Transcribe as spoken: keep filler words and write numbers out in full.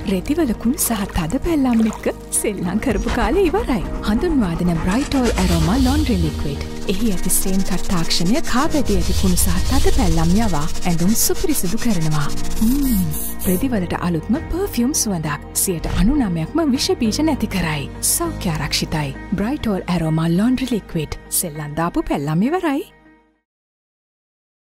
රෙදිවල කුණු සහ තද පැල්ලම් එක්ක සෙල්ලම් කරපු කාලේ ඉවරයි. හඳුන්වා දෙන Brightol Aroma Laundry Liquid. එහි ඇති ස්ටේන් කට් තාක්ෂණය කාබැදී ඇති කුණු සහ තද පැල්ලම් යවා ඇඳුම් සුපිරිසිදු කරනවා. ම්ම් රෙදිවලට අලුත්ම පර්ෆියුම් සුවඳක් සියයට අනූනවයක්ම විෂ බීජ නැති කරයි. සෞඛ්‍ය ආරක්ෂිතයි. Brightol Aroma Laundry Liquid. සෙල්ලම් දාපු පැල්ලම් ඉවරයි.